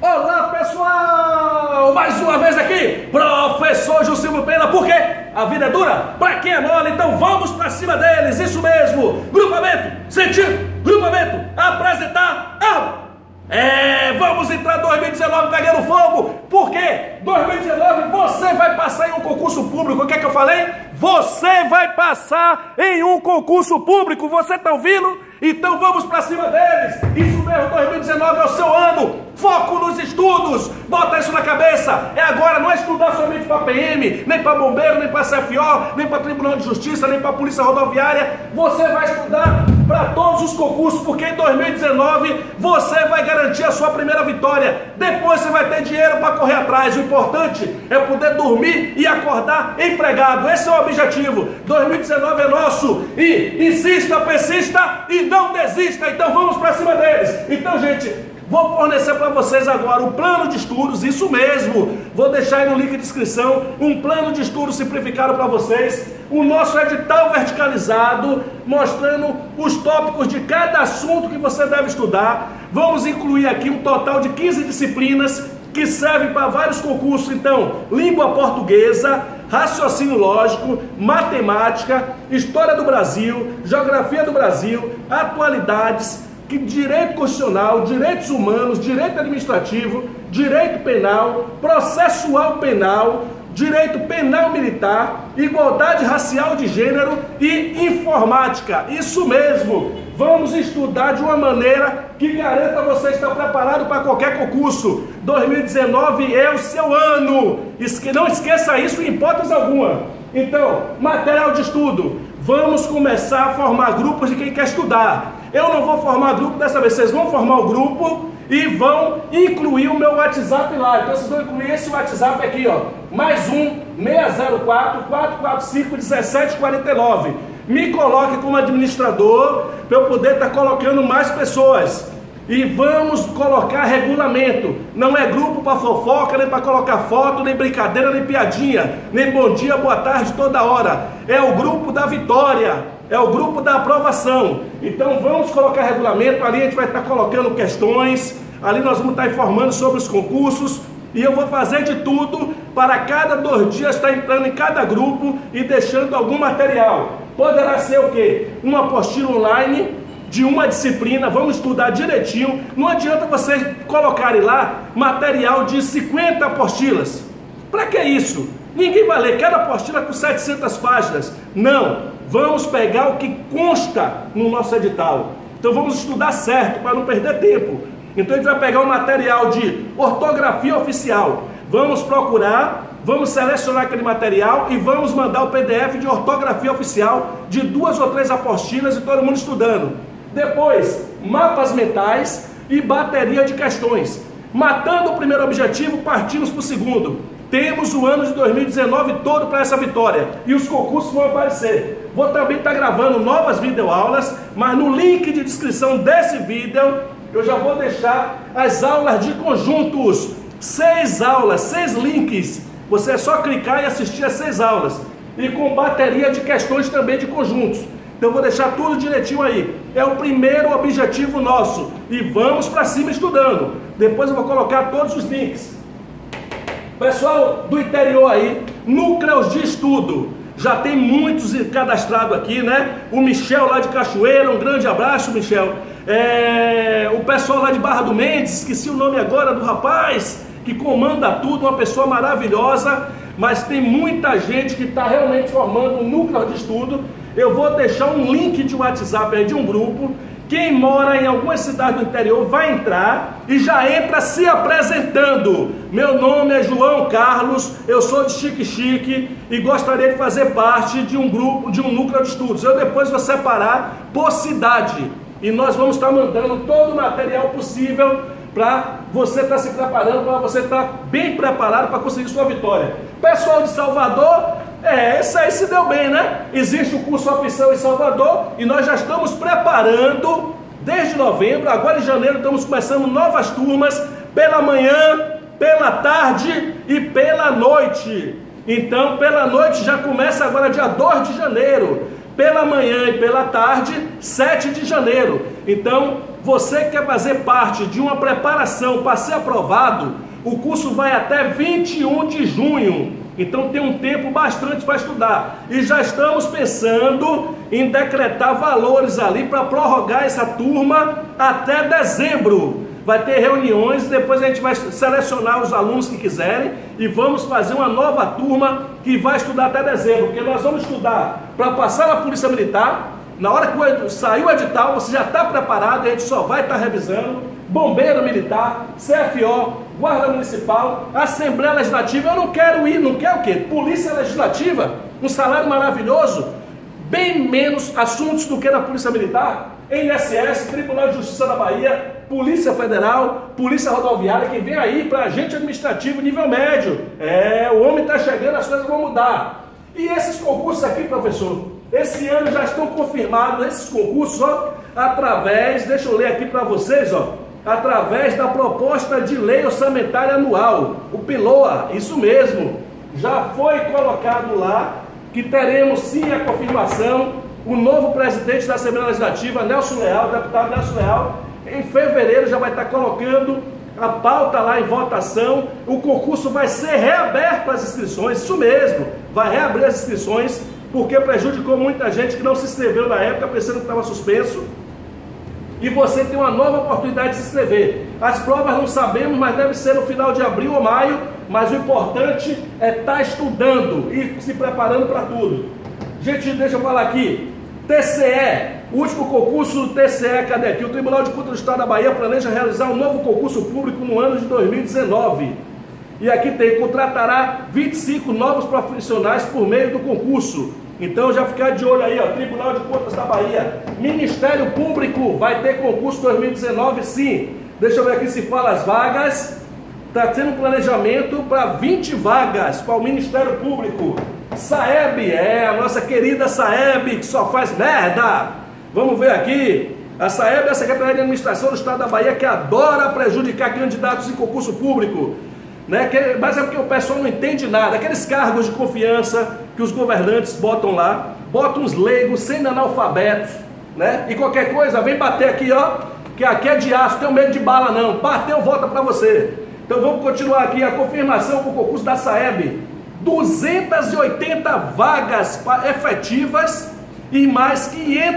Olá pessoal, mais uma vez aqui, professor Jusilmo Pena, porque a vida é dura, pra quem é mole, então vamos pra cima deles, isso mesmo, grupamento, sentido, grupamento, apresentar, vamos entrar 2019 pegando fogo, porque 2019 você vai passar em um concurso público. O que é que eu falei? Você vai passar em um concurso público, você tá ouvindo? Então vamos pra cima deles, isso mesmo, 2019 é o seu ano, foco nos estudos, bota isso na cabeça, é agora, não é estudar somente para PM, nem para bombeiro, nem para CFO, nem para Tribunal de Justiça, nem para Polícia Rodoviária, você vai estudar para todos os concursos, porque em 2019 você vai garantir a sua primeira vitória, depois você vai ter dinheiro para correr atrás, o importante é poder dormir e acordar empregado, esse é o objetivo, 2019 é nosso, e insista, persista e não desista, então vamos para cima deles. Então gente, vou fornecer para vocês agora o plano de estudos, isso mesmo, vou deixar aí no link de descrição, um plano de estudos simplificado para vocês, o nosso edital verticalizado, mostrando os tópicos de cada assunto que você deve estudar, vamos incluir aqui um total de 15 disciplinas, que servem para vários concursos, então, língua portuguesa, raciocínio lógico, matemática, história do Brasil, geografia do Brasil, atualidades, direito constitucional, direitos humanos, direito administrativo, direito penal, processual penal, direito penal militar, igualdade racial de gênero e informática. Isso mesmo! Vamos estudar de uma maneira que garanta você estar preparado para qualquer concurso. 2019 é o seu ano. Não esqueça isso em hipótese alguma. Então, material de estudo. Vamos começar a formar grupos de quem quer estudar. Eu não vou formar grupo dessa vez. Vocês vão formar o grupo e vão incluir o meu WhatsApp lá. Então vocês vão incluir esse WhatsApp aqui, ó. Mais um 604-445-1749. Me coloque como administrador para eu poder estar colocando mais pessoas. E vamos colocar regulamento. Não é grupo para fofoca, nem para colocar foto, nem brincadeira, nem piadinha, nem bom dia, boa tarde toda hora. É o grupo da vitória, é o grupo da aprovação. Então vamos colocar regulamento. Ali a gente vai estar colocando questões, ali nós vamos estar informando sobre os concursos. E eu vou fazer de tudo para cada 2 dias estar entrando em cada grupo e deixando algum material. Poderá ser o quê? Uma apostila online de uma disciplina, vamos estudar direitinho. Não adianta vocês colocarem lá material de 50 apostilas. Para que isso? Ninguém vai ler cada apostila com 700 páginas. Não, vamos pegar o que consta no nosso edital. Então vamos estudar certo para não perder tempo. Então a gente vai pegar um material de ortografia oficial. Vamos procurar, vamos selecionar aquele material e vamos mandar o PDF de ortografia oficial de 2 ou 3 apostilas e todo mundo estudando. Depois, mapas mentais e bateria de questões. Matando o primeiro objetivo, partimos para o segundo. Temos o ano de 2019 todo para essa vitória e os concursos vão aparecer. Vou também estar gravando novas videoaulas, mas no link de descrição desse vídeo eu já vou deixar as aulas de conjuntos. 6 aulas, 6 links. Você é só clicar e assistir as 6 aulas. E com bateria de questões também de conjuntos. Então eu vou deixar tudo direitinho aí. É o primeiro objetivo nosso. E vamos para cima estudando. Depois eu vou colocar todos os links. Pessoal do interior aí, núcleos de estudo. Já tem muitos cadastrados aqui, né? O Michel lá de Cachoeira, um grande abraço, Michel. O pessoal lá de Barra do Mendes, esqueci o nome agora do rapaz, que comanda tudo, uma pessoa maravilhosa. Mas tem muita gente que está realmente formando um núcleo de estudo. Eu vou deixar um link de WhatsApp aí de um grupo. Quem mora em alguma cidade do interior vai entrar e já entra se apresentando. Meu nome é João Carlos, eu sou de Xique-Xique e gostaria de fazer parte de um grupo, de um núcleo de estudos. Eu depois vou separar por cidade e nós vamos estar mandando todo o material possível para você estar se preparando, para você estar bem preparado para conseguir sua vitória. Pessoal de Salvador, esse aí se deu bem, né? Existe o curso Opção em Salvador e nós já estamos preparando desde novembro. Agora em janeiro estamos começando novas turmas pela manhã, pela tarde e pela noite. Então pela noite já começa agora dia 2 de janeiro, pela manhã e pela tarde 7 de janeiro. Então Você que quer fazer parte de uma preparação para ser aprovado, o curso vai até 21 de junho. Então tem um tempo bastante para estudar. E já estamos pensando em decretar valores ali para prorrogar essa turma até dezembro. Vai ter reuniões, depois a gente vai selecionar os alunos que quiserem e vamos fazer uma nova turma que vai estudar até dezembro. Porque nós vamos estudar para passar na Polícia Militar. Na hora que sair o edital, você já está preparado, a gente só vai estar revisando. Bombeiro Militar, CFO, Guarda Municipal, Assembleia Legislativa. Eu não quero ir, não quero o quê? Polícia Legislativa, um salário maravilhoso, bem menos assuntos do que na Polícia Militar, INSS, Tribunal de Justiça da Bahia, Polícia Federal, Polícia Rodoviária, que vem aí para agente administrativo nível médio. O homem está chegando, as coisas vão mudar. E esses concursos aqui, professor, esse ano já estão confirmados, esses concursos, ó, através, deixa eu ler aqui para vocês, ó, através da proposta de lei orçamentária anual, o PILOA, isso mesmo, já foi colocado lá, que teremos sim a confirmação. O novo presidente da Assembleia Legislativa, Nelson Leal, deputado Nelson Leal, em fevereiro já vai estar colocando a pauta lá em votação. O concurso vai ser reaberto as inscrições, isso mesmo, vai reabrir as inscrições, porque prejudicou muita gente que não se inscreveu na época pensando que estava suspenso. E você tem uma nova oportunidade de se inscrever. As provas não sabemos, mas deve ser no final de abril ou maio, mas o importante é estar estudando e se preparando para tudo. Gente, deixa eu falar aqui, TCE, o último concurso do TCE, cadê aqui? O Tribunal de Contas do Estado da Bahia planeja realizar um novo concurso público no ano de 2019. E aqui tem, contratará 25 novos profissionais por meio do concurso. Então já ficar de olho aí, ó, Tribunal de Contas da Bahia, Ministério Público, vai ter concurso 2019 sim. Deixa eu ver aqui se fala as vagas. Está tendo um planejamento para 20 vagas para o Ministério Público. SAEB, a nossa querida SAEB, que só faz merda. Vamos ver aqui. A SAEB é a Secretaria de Administração do Estado da Bahia, que adora prejudicar candidatos em concurso público, né? Mas é porque o pessoal não entende nada. Aqueles cargos de confiança que os governantes botam lá, botam uns leigos, sem analfabetos, né? E qualquer coisa, vem bater aqui, ó, que aqui é de aço, tenho medo de bala não. Bateu, volta para você. Então vamos continuar aqui a confirmação para o concurso da SAEB. 280 vagas efetivas e mais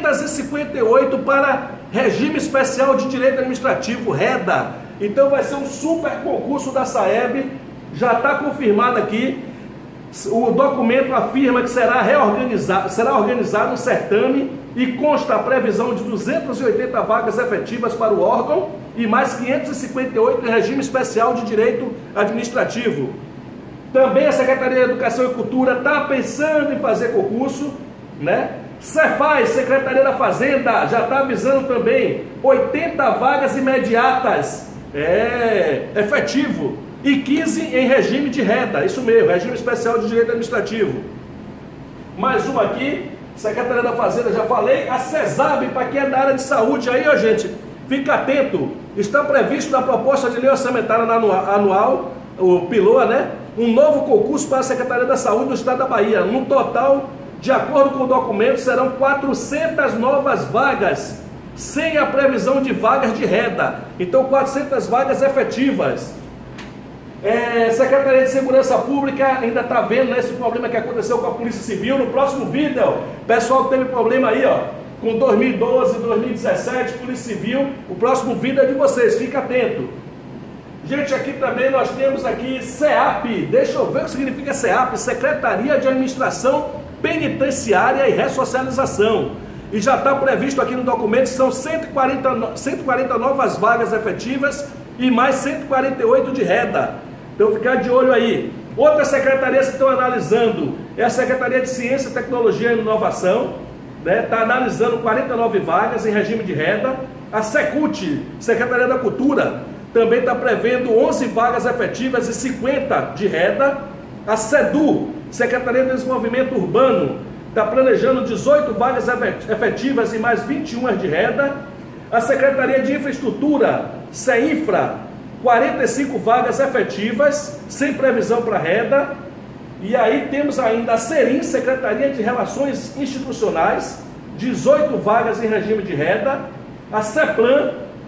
558 para Regime Especial de Direito Administrativo, REDA. Então vai ser um super concurso da SAEB, já está confirmado aqui. O documento afirma que será organizado um certame e consta a previsão de 280 vagas efetivas para o órgão e mais 558 em regime especial de direito administrativo. Também a Secretaria de Educação e Cultura está pensando em fazer concurso, né? Cefaz, Secretaria da Fazenda, já está avisando também 80 vagas imediatas, efetivo, e 15 em regime de REDA, isso mesmo, regime especial de direito administrativo. Mais uma aqui, Secretaria da Fazenda, já falei, a CESAB, para quem é da área de saúde aí, ó gente, fica atento, está previsto na proposta de lei orçamentária anual, o PILOA, né? Um novo concurso para a Secretaria da Saúde do Estado da Bahia. No total, de acordo com o documento, serão 400 novas vagas, sem a previsão de vagas de REDA. Então, 400 vagas efetivas. Secretaria de Segurança Pública ainda está vendo, né, esse problema que aconteceu com a Polícia Civil. No próximo vídeo, o pessoal teve problema aí, ó, com 2012, 2017, Polícia Civil. O próximo vídeo é de vocês, fica atento. Gente, aqui também nós temos aqui SEAP, deixa eu ver o que significa SEAP, Secretaria de Administração Penitenciária e Ressocialização. E já está previsto aqui no documento, são 140 novas vagas efetivas e mais 148 de REDA. Então ficar de olho aí. Outras secretarias que estão analisando é a Secretaria de Ciência, Tecnologia e Inovação, né? Está analisando 49 vagas em regime de REDA. A SECUT, Secretaria da Cultura, também está prevendo 11 vagas efetivas e 50 de REDA. A SEDU, Secretaria de Desenvolvimento Urbano, está planejando 18 vagas efetivas e mais 21 de REDA. A Secretaria de Infraestrutura, CEINFRA, 45 vagas efetivas, sem previsão para REDA. E aí temos ainda a SERIM, Secretaria de Relações Institucionais, 18 vagas em regime de REDA. A CEPLAN,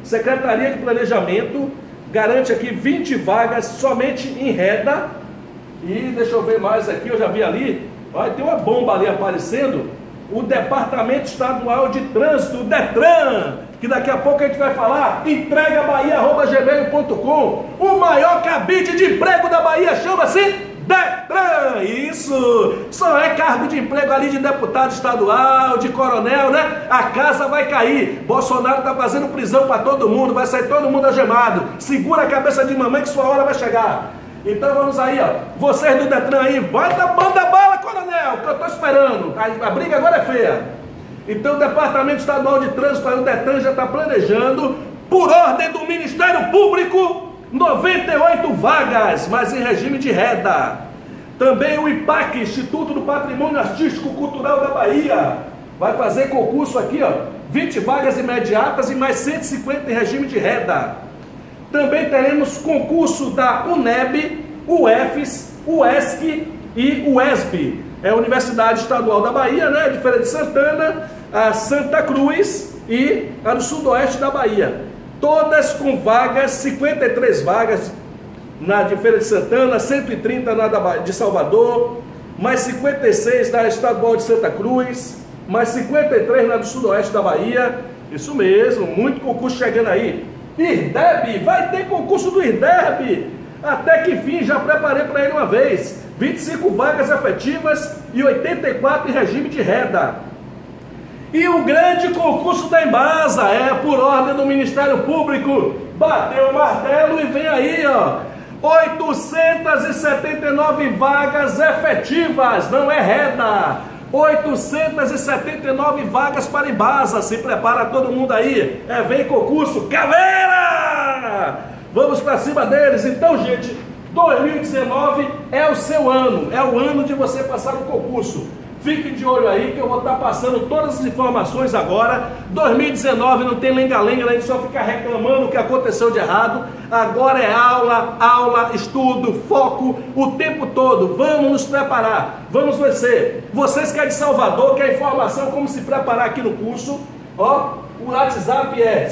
Secretaria de Planejamento garante aqui 20 vagas somente em reda. E deixa eu ver mais aqui, eu já vi ali, olha, tem uma bomba ali aparecendo. O Departamento Estadual de Trânsito, o DETRAN, que daqui a pouco a gente vai falar, entregabahia@gmail.com, o maior cabide de emprego da Bahia chama-se DETRAN. Isso, só é cargo de emprego ali de deputado estadual, de coronel, né? A casa vai cair. Bolsonaro tá fazendo prisão para todo mundo, vai sair todo mundo algemado. Segura a cabeça de mamãe que sua hora vai chegar. Então vamos aí, ó, vocês do DETRAN aí, vai dar banda bala, coronel, que eu tô esperando, a briga agora é feia. Então o Departamento Estadual de Trânsito, o DETRAN já está planejando, por ordem do Ministério Público, 98 vagas, mas em regime de reda. Também o IPAC, Instituto do Patrimônio Artístico Cultural da Bahia, vai fazer concurso aqui, ó, 20 vagas imediatas e mais 150 em regime de reda. Também teremos concurso da UNEB, UFES, UESC e UESB. É a Universidade Estadual da Bahia, né? De Feira de Santana, a Santa Cruz e a do Sudoeste da Bahia. Todas com vagas, 53 vagas na de Feira de Santana, 130 na de Salvador, mais 56 na Estadual de Santa Cruz, mais 53 na do Sudoeste da Bahia. Isso mesmo, muito concurso chegando aí. IRDEB, vai ter concurso do IRDEB, até que fim, já preparei para ele uma vez, 25 vagas efetivas e 84 em regime de reda. E o grande concurso da Embasa, por ordem do Ministério Público, bateu o martelo e vem aí, ó, 879 vagas efetivas, não é reda. 879 vagas para Embasa, se prepara todo mundo aí, vem concurso, caveira! Vamos para cima deles. Então, gente, 2019 é o seu ano, é o ano de você passar no concurso. Fique de olho aí que eu vou estar passando todas as informações agora. 2019 não tem lenga-lenga, a gente só fica reclamando o que aconteceu de errado. Agora é aula, aula, estudo, foco, o tempo todo. Vamos nos preparar, vamos vencer. Vocês que é de Salvador, quer informação como se preparar aqui no curso, ó, o WhatsApp é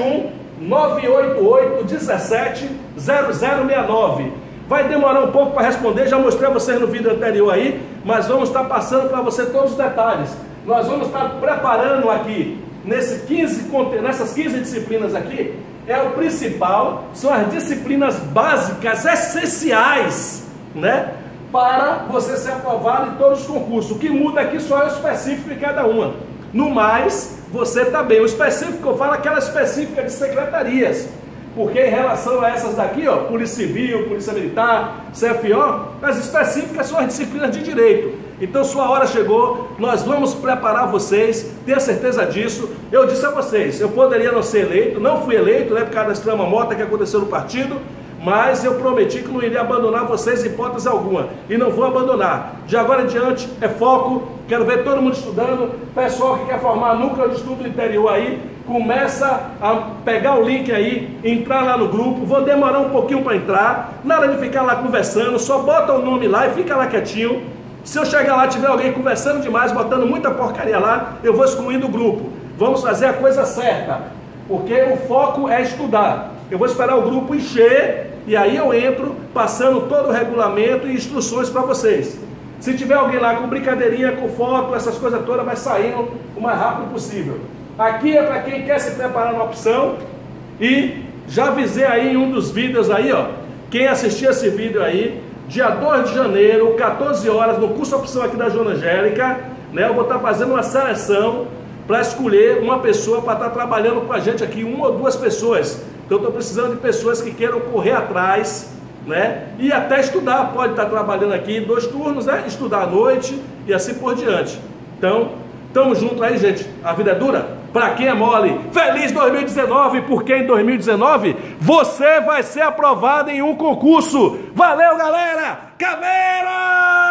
71988170069. Vai demorar um pouco para responder, já mostrei a vocês no vídeo anterior aí, mas vamos estar passando para você todos os detalhes. Nós vamos estar preparando aqui, nessas 15 disciplinas aqui, o principal, são as disciplinas básicas, essenciais, né? Para você ser aprovado em todos os concursos. O que muda aqui só é o específico de cada uma. No mais, você está bem. O específico, eu falo aquela específica de secretarias. Porque em relação a essas daqui, ó, Polícia Civil, Polícia Militar, CFO, as específicas são as disciplinas de direito. Então sua hora chegou, nós vamos preparar vocês, tenha certeza disso. Eu disse a vocês, eu poderia não ser eleito, não fui eleito, né, por causa da extrema mota que aconteceu no partido, mas eu prometi que não iria abandonar vocês em hipótese alguma, e não vou abandonar. De agora em diante é foco, quero ver todo mundo estudando, pessoal que quer formar núcleo de estudo interior aí, começa a pegar o link aí, entrar lá no grupo. Vou demorar um pouquinho para entrar, nada de ficar lá conversando, só bota o nome lá e fica lá quietinho. Se eu chegar lá, tiver alguém conversando demais, botando muita porcaria lá, eu vou excluir do grupo. Vamos fazer a coisa certa, porque o foco é estudar. Eu vou esperar o grupo encher e aí eu entro passando todo o regulamento e instruções para vocês. Se tiver alguém lá com brincadeirinha, com foto, essas coisas todas, vai saindo o mais rápido possível. Aqui é para quem quer se preparar na opção, e já avisei aí em um dos vídeos aí, ó, quem assistir esse vídeo aí, dia 2 de janeiro, 14 horas, no curso opção aqui da Joana Angélica, né, eu vou estar fazendo uma seleção para escolher uma pessoa para estar trabalhando com a gente aqui, uma ou duas pessoas. Então eu estou precisando de pessoas que queiram correr atrás, né, e até estudar, pode estar trabalhando aqui 2 turnos, né, estudar à noite e assim por diante. Então, tamo junto aí, gente, a vida é dura. Para quem é mole, feliz 2019, porque em 2019 você vai ser aprovado em um concurso. Valeu, galera! Caveira!